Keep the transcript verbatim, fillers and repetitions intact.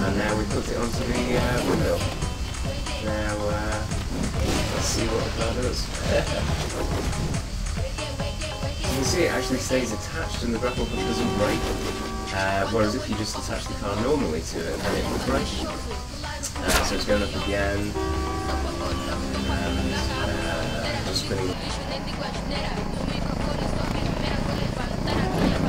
And now we've hooked it onto the uh, windmill. Now, uh, let's see what the car does. You can see it actually stays attached and the grapple hook doesn't break. Uh, whereas if you just attach the car normally to it, then it would break. Uh, so it's going up again, and uh, just spinning.